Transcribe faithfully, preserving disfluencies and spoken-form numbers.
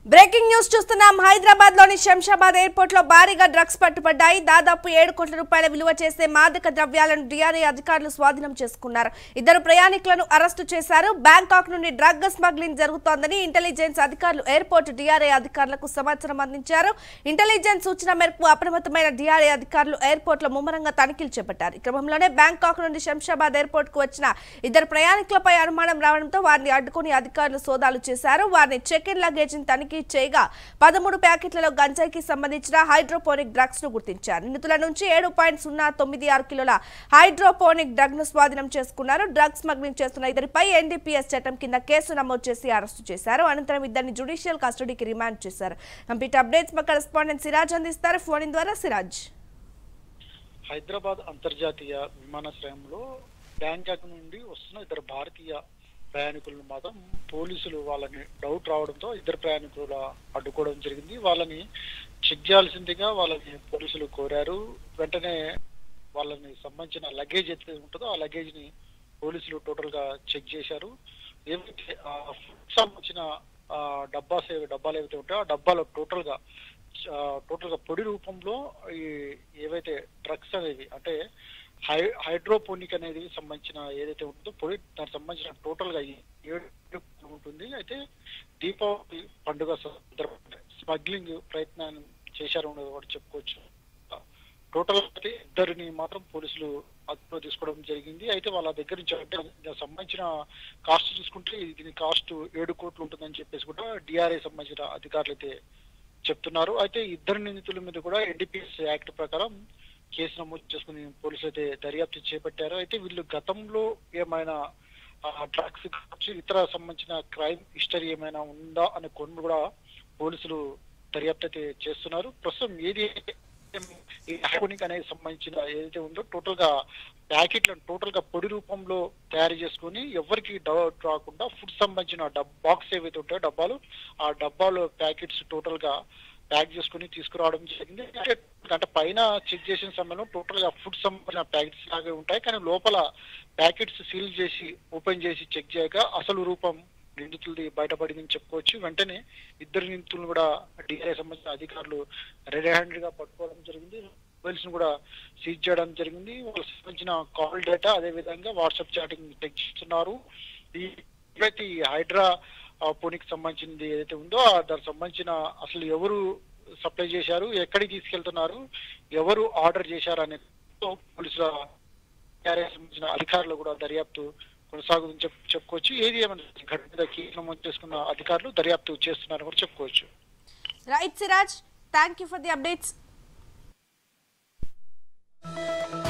Breaking news చూస్తున్నాం. హైదరాబాద్ లోని Shamshabad airport లో భారీగా డ్రగ్స్ పట్టుబడ్డాయి. దాదాపు ఏడు కోట్ల రూపాయల విలువ చేసే మాదక ద్రవ్యాలను డిఆర్ఏ అధికారులు స్వాధీనం చేసుకున్నారు. ఇద్దరు ప్రయాణికులను అరెస్టు చేశారు. బ్యాంకాక్ నుండి డ్రగ్ స్మగ్లింగ్ జరుగుతోందని ఇంటెలిజెన్స్ అధికారులు ఎయిర్పోర్ట్ డిఆర్ఏ అధికారులకు సమాచారం అందించారు. ఇంటెలిజెన్స్ సూచన మేరకు అప్రమత్తమైన డిఆర్ఏ అధికారులు ఎయిర్పోర్ట్ లో ముమ్మరంగా తనిఖీలు చేపట్టారు. ఈ క్రమంలోనే బ్యాంకాక్ నుండి శంషాబాద్ ఎయిర్పోర్ట్ కు వచ్చిన ఇద్దరు ప్రయాణికులపై అనుమానం రావడంతో వారిని అడ్డుకుని అధికారులు సోదాలు చేశారు. వారిని చెక్ ఇన్ లగేజ్ తనిఖీ చేయగా పదమూడు ప్యాకెట్లలో గంజాయికి సంబంధించిన హైడ్రోపోనిక్ డ్రగ్స్ ను గుర్తించారు. నిందితుల నుంచి ఏడు పాయింట్ సున్నా తొమ్మిది ఆరు కిలోల హైడ్రోపోనిక్ డ్రగ్ ను స్వాధీనం చేసుకున్నారు. డ్రగ్స్ స్మగ్లింగ్ చేస్తున్న ఇద్దరిపై ఎన్డీపీఎస్ చట్టం కింద కేసు నమోదు చేసి అరెస్టు చేశారు. అనంతరం ఇద్దరిని జ్యుడిషియల్ కస్టడీకి రిమాండ్ చేశారు. కంప్లీట్ అప్డేట్స్ మా కరెస్పాండెంట్ సిరాజ్ అందిస్తారు. ఫోన్ ద్వారా సిరాజ్. హైదరాబాద్ అంతర్జాతీయ విమానాశ్రయంలో బ్యాంకాక్ నుండి వస్తున్న ఇద్దరు భారతీయ ప్రయాణికులను మాత్రం పోలీసులు వాళ్ళని డౌట్ రావడంతో ఇద్దరు ప్రయాణికులు అడ్డుకోవడం జరిగింది. వాళ్ళని చెక్ చేయాల్సిందిగా వాళ్ళని పోలీసులు కోరారు. వెంటనే వాళ్ళని సంబంధించిన లగేజ్ అయితే ఉంటుందో ఆ లగేజ్ ని పోలీసులు టోటల్ గా చెక్ చేశారు. ఏవైతే సంబంధించిన డబ్బాస్ డబ్బాలు ఏవైతే ఉంటాయో ఆ డబ్బాలో టోటల్ గా టోటల్ గా పొడి రూపంలో ఈ ఏవైతే డ్రగ్స్ అనేవి అంటే హై హైడ్రోపోనిక్ అనేది సంబంధించిన ఏదైతే ఉంటుందో పొడి దానికి సంబంధించిన టోటల్ గా ఏడు ఉంటుంది. అయితే దీపావళి పండుగ స్మగ్లింగ్ ప్రయత్నాన్ని చేశారు కూడా చెప్పుకోవచ్చు. టోటల్ అయితే ఇద్దరిని మాత్రం పోలీసులు అదుపులో తీసుకోవడం జరిగింది. అయితే వాళ్ళ దగ్గర నుంచి అంటే సంబంధించిన కాస్ట్ చూసుకుంటే దీని కాస్ట్ ఏడు కోట్లు ఉంటుందని చెప్పేసి కూడా డిఆర్ఏ సంబంధించిన అధికారులు అయితే చెప్తున్నారు. అయితే ఇద్దరు నిందితుల మీద కూడా ఎన్డీపీఎస్ యాక్ట్ ప్రకారం కేసు నమోదు చేసుకుని పోలీసులు అయితే దర్యాప్తు చేపట్టారు. అయితే వీళ్ళు గతంలో ఏమైనా డ్రగ్స్ కావచ్చు ఇతర సంబంధించిన క్రైమ్ హిస్టరీ ఏమైనా ఉందా అనే కొన్ని కూడా పోలీసులు దర్యాప్తు అయితే చేస్తున్నారు. ప్రస్తుతం ఏది హైడ్రోపోనిక్ అనేది సంబంధించిన ఏదైతే ఉందో టోటల్ గా ప్యాకెట్లను టోటల్ గా పొడి రూపంలో తయారు చేసుకుని ఎవరికి డౌట్ రాకుండా ఫుడ్ సంబంధించిన బాక్స్ ఏవైతే ఉంటాయో డబ్బాలు ఆ డబ్బాలు ప్యాకెట్స్ టోటల్ గా ప్యాక్ చేసుకుని తీసుకురావడం జరిగింది. అంటే పైన చెక్ చేసిన సమయంలో టోటల్ గా ఫుడ్ సంబంధించిన ప్యాకెట్స్ లాగే ఉంటాయి. కానీ లోపల ప్యాకెట్స్ సీల్ చేసి ఓపెన్ చేసి చెక్ చేయగా అసలు రూపం నిందితులది బయటపడిందని చెప్పుకోవచ్చు. వెంటనే ఇద్దరు నిందితులను కూడా డిఆర్ఏ సంబంధించిన అధికారులు రెడ్ హ్యాండెడ్ గా పట్టుకోవడం జరిగింది. మొబైల్స్ ను కూడా సీజ్ చేయడం జరిగింది. వాళ్ళకి సంబంధించిన కాల్ డేటా అదే విధంగా వాట్సాప్ చాటింగ్ చెక్ చేస్తున్నారు. ఈ హైడ్రా పోనిక్ సంబంధించింది ఏదైతే ఉందో దానికి సంబంధించిన అసలు ఎవరు సప్లై చేశారు, ఎక్కడికి తీసుకెళ్తున్నారు, ఎవరు ఆర్డర్ చేశారు అనే పోలీసుల సంబంధించిన అధికారులు కూడా దర్యాప్తు కొనసాగుతుందని చెప్ చెప్పుకోవచ్చు. ఏది ఏమైనా ఘటన మీద కేసు నమోదు చేసుకున్న అధికారులు దర్యాప్తు చేస్తున్నారని కూడా చెప్పుకోవచ్చు. Right Siraj, thank you for the updates.